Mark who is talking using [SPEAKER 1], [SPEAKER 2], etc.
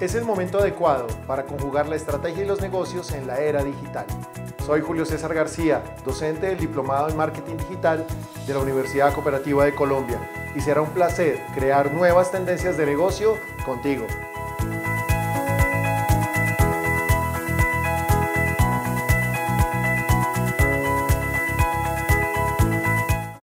[SPEAKER 1] Es el momento adecuado para conjugar la estrategia y los negocios en la era digital. Soy Julio César García, docente del Diplomado en Marketing Digital de la Universidad Cooperativa de Colombia, y será un placer crear nuevas tendencias de negocio contigo.